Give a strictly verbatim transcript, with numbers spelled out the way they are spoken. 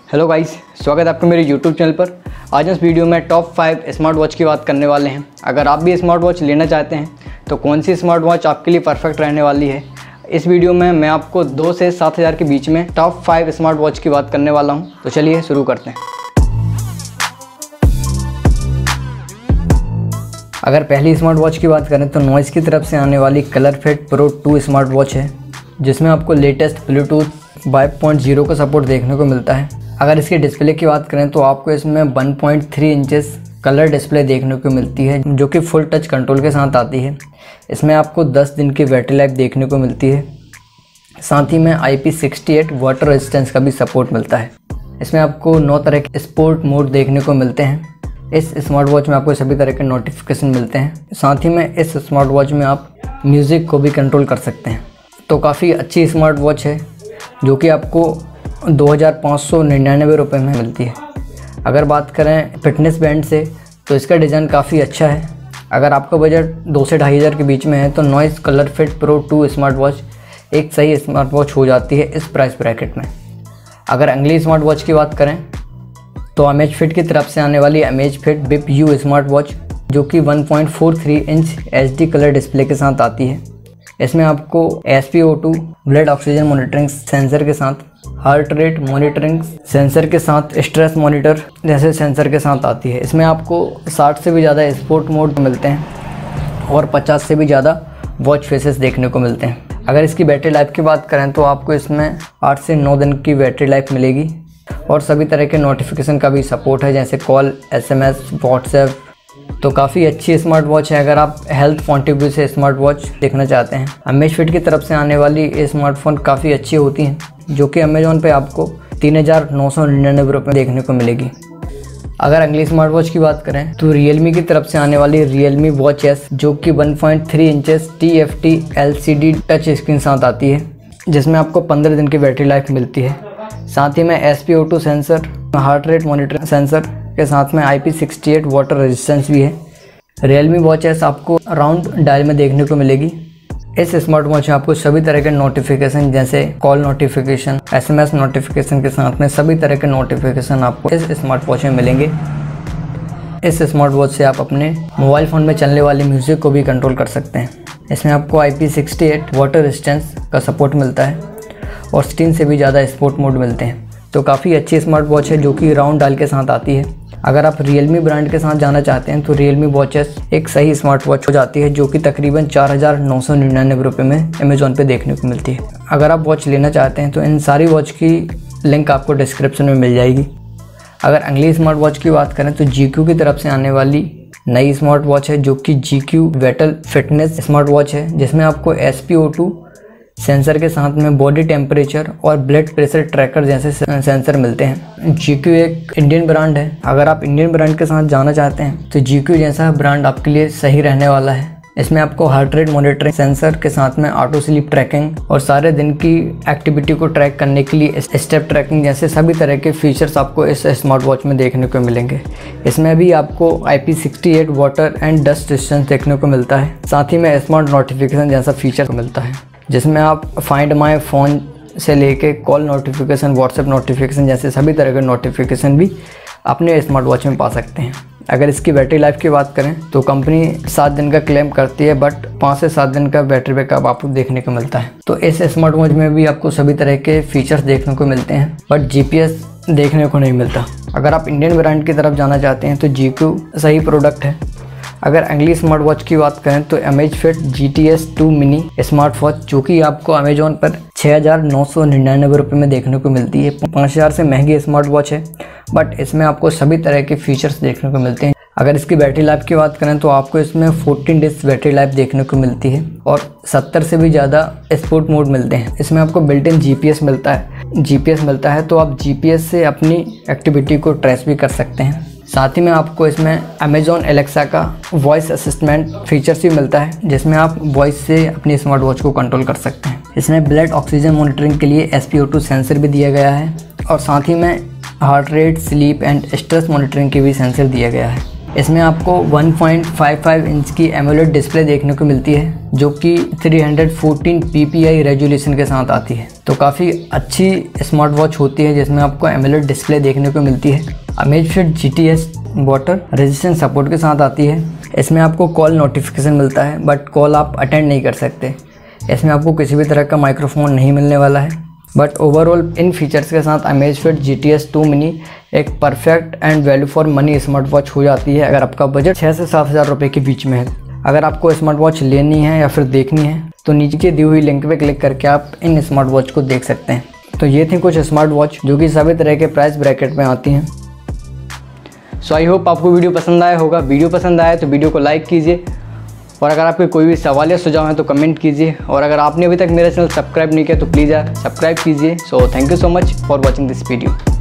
Hello guys, स्वागत है आपका मेरे यूट्यूब चैनल पर। आज इस वीडियो में टॉप फाइव स्मार्ट वॉच की बात करने वाले हैं। अगर आप भी स्मार्ट वॉच लेना चाहते हैं तो कौन सी स्मार्ट वॉच आपके लिए परफेक्ट रहने वाली है, इस वीडियो में मैं आपको दो से सात हज़ार के बीच में टॉप फाइव स्मार्ट वॉच की बात करने वाला हूं। तो चलिए शुरू करते हैं। अगर पहली स्मार्ट वॉच की बात करें तो नॉइज़ की तरफ से आने वाली ColorFit pro two smart watch है, जिसमें आपको latest Bluetooth five point zero का सपोर्ट देखने को मिलता है। अगर इसके डिस्प्ले की बात करें तो आपको इसमें one point three inches colour display देखने को मिलती है, जो कि फुल टच कंट्रोल के साथ आती है। इसमें आपको दस दिन की बैटरी लाइफ देखने को मिलती है। साथ ही में I P sixty eight water resistance का भी सपोर्ट मिलता है। इसमें आपको नौ तरह के स्पोर्ट मोड देखने को मिलते हैं। इस स्मार्ट वॉच में आपको सभी तरह के नोटिफिकेशन मिलते हैं। साथ ही में इस स्मार्ट वॉच में आप म्यूज़िक को भी कंट्रोल कर सकते हैं। तो काफ़ी अच्छी स्मार्ट वॉच है, जो कि आपको दो हज़ार पाँच सौ निन्यानवे रुपये में मिलती है। अगर बात करें फिटनेस बैंड से तो इसका डिज़ाइन काफ़ी अच्छा है। अगर आपका बजट दो से ढाई हज़ार के बीच में है तो Noise ColorFit pro two smart watch एक सही स्मार्ट वॉच हो जाती है इस प्राइस ब्रैकेट में। अगर अगली स्मार्ट वॉच की बात करें तो अमेज़फिट की तरफ से आने वाली Amazfit Bip U smart watch, जो कि one point four three inch H D colour display के साथ आती है। इसमें आपको S P O two blood oxygen monitoring sensor के साथ, हार्ट रेट मॉनिटरिंग सेंसर के साथ, स्ट्रेस मॉनिटर जैसे सेंसर के साथ आती है। इसमें आपको साठ से भी ज़्यादा स्पोर्ट मोड मिलते हैं और पचास से भी ज़्यादा वॉच फेसेस देखने को मिलते हैं। अगर इसकी बैटरी लाइफ की बात करें तो आपको इसमें आठ से नौ दिन की बैटरी लाइफ मिलेगी और सभी तरह के नोटिफिकेशन का भी सपोर्ट है, जैसे call, S M S, WhatsApp. तो काफ़ी अच्छी स्मार्ट वॉच है अगर आप हेल्थ पॉइंट ऑफ व्यू से स्मार्ट वॉच देखना चाहते हैं। अमेज़फिट की तरफ से आने वाली ये स्मार्टफोन काफ़ी अच्छी होती हैं, जो कि अमेज़ॉन पे आपको तीन हज़ार नौ सौ निन्यानवे रुपये देखने को मिलेगी। अगर अगली स्मार्ट वॉच की बात करें तो रियलमी की तरफ से आने वाली रियलमी वॉच एस, जो कि one point three inches T F T L C D touch screen साथ आती है, जिसमें आपको पंद्रह दिन की बैटरी लाइफ मिलती है। साथ ही में S P O two sensor, heart rate monitoring sensor के साथ में I P sixty eight water resistance भी है। रियलमी वॉच एस आपको राउंड डायल में देखने को मिलेगी। इस स्मार्ट वॉच में आपको सभी तरह के नोटिफिकेशन जैसे call notification, S M S notification के साथ में सभी तरह के नोटिफिकेशन आपको इस स्मार्ट वॉच में मिलेंगे। इस स्मार्ट वॉच से आप अपने मोबाइल फ़ोन में चलने वाली म्यूज़िक को भी कंट्रोल कर सकते हैं। इसमें आपको I P sixty eight water resistance का सपोर्ट मिलता है और सिक्सटीन से भी ज़्यादा स्पोर्ट मोड मिलते हैं। तो काफ़ी अच्छी स्मार्ट वॉच है, जो कि राउंड डायल के साथ आती है। अगर आप रियलमी ब्रांड के साथ जाना चाहते हैं तो रियलमी वॉच एस एक सही स्मार्ट वॉच हो जाती है, जो कि तकरीबन चार हज़ार नौ सौ निन्यानवे रुपये में अमेज़ॉन पे देखने को मिलती है। अगर आप वॉच लेना चाहते हैं तो इन सारी वॉच की लिंक आपको डिस्क्रिप्शन में मिल जाएगी। अगर अगली स्मार्ट वॉच की बात करें तो जी क्यू की तरफ से आने वाली नई स्मार्ट वॉच है, जो कि G Q vital fitness smart watch है, जिसमें आपको S P O two sensor के साथ में बॉडी टेम्परेचर और ब्लड प्रेशर ट्रैकर जैसे सेंसर मिलते हैं। जी क्यू एक इंडियन ब्रांड है। अगर आप इंडियन ब्रांड के साथ जाना चाहते हैं तो जी क्यू जैसा ब्रांड आपके लिए सही रहने वाला है। इसमें आपको हार्ट रेट मॉनिटरिंग सेंसर के साथ में ऑटो स्लीप ट्रैकिंग और सारे दिन की एक्टिविटी को ट्रैक करने के लिए स्टेप ट्रैकिंग जैसे सभी तरह के फीचर्स आपको इस स्मार्ट वॉच में देखने को मिलेंगे। इसमें भी आपको I P sixty eight water and dust resistance देखने को मिलता है। साथ ही में स्मार्ट नोटिफिकेशन जैसा फीचर मिलता है, जिसमें आप फाइंड माई फ़ोन से लेके कॉल नोटिफिकेशन, व्हाट्सएप नोटिफिकेशन जैसे सभी तरह के नोटिफिकेशन भी अपने स्मार्ट वॉच में पा सकते हैं। अगर इसकी बैटरी लाइफ की बात करें तो कंपनी सात दिन का क्लेम करती है, बट पाँच से सात दिन का बैटरी बैकअप आपको देखने को मिलता है। तो इस स्मार्ट वॉच में भी आपको सभी तरह के फीचर्स देखने को मिलते हैं, बट जी पी एस देखने को नहीं मिलता। अगर आप इंडियन ब्रांड की तरफ जाना चाहते हैं तो जी क्यू सही प्रोडक्ट है। अगर अगली स्मार्ट वॉच की बात करें तो Amazfit G T S two mini smart watch, जो कि आपको अमेज़ॉन पर छः हज़ार नौ सौ निन्यानवे रुपये में देखने को मिलती है। पाँच हज़ार से महंगी स्मार्ट वॉच है, बट इसमें आपको सभी तरह के फीचर्स देखने को मिलते हैं। अगर इसकी बैटरी लाइफ की बात करें तो आपको इसमें चौदह डेज बैटरी लाइफ देखने को मिलती है और सत्तर से भी ज़्यादा स्पोर्ट मोड मिलते हैं। इसमें आपको built in G P S मिलता है जी पी एस मिलता है तो आप जी पी एस से अपनी एक्टिविटी को ट्रेस भी कर सकते हैं। साथ ही में आपको इसमें अमेज़ॉन एलेक्सा का वॉइस असिस्टेंट फीचर्स भी मिलता है, जिसमें आप वॉइस से अपनी स्मार्ट वॉच को कंट्रोल कर सकते हैं। इसमें ब्लड ऑक्सीजन मॉनिटरिंग के लिए S P O two sensor भी दिया गया है और साथ ही में heart rate, sleep and stress monitoring की भी सेंसर दिया गया है। इसमें आपको one point five five inch की एमोलेड डिस्प्ले देखने को मिलती है जो कि three fourteen P P I resolution के साथ आती है। तो काफ़ी अच्छी स्मार्ट वॉच होती है जिसमें आपको एमोलेड डिस्प्ले देखने को मिलती है। Amazfit G T S water resistance support के साथ आती है। इसमें आपको कॉल नोटिफिकेशन मिलता है बट कॉल आप अटेंड नहीं कर सकते। इसमें आपको किसी भी तरह का माइक्रोफोन नहीं मिलने वाला है। बट ओवरऑल इन फीचर्स के साथ Amazfit G T S two mini एक perfect and value for money smart watch हो जाती है अगर आपका बजट छः से सात हज़ार रुपये के बीच में है। अगर आपको स्मार्ट वॉच लेनी है या फिर देखनी है तो नीचे की दी हुई लिंक पे क्लिक करके आप इन स्मार्ट वॉच को देख सकते हैं। तो ये थी कुछ स्मार्ट वॉच जो कि सभी तरह के प्राइस ब्रैकेट में आती हैं। सो आई होप आपको वीडियो पसंद आया होगा। वीडियो पसंद आया तो वीडियो को लाइक कीजिए और अगर आपके कोई भी सवाल या सुझाव हैं तो कमेंट कीजिए और अगर आपने अभी तक मेरा चैनल सब्सक्राइब नहीं किया तो प्लीज़ सब्सक्राइब कीजिए। So thank you so much for watching this video.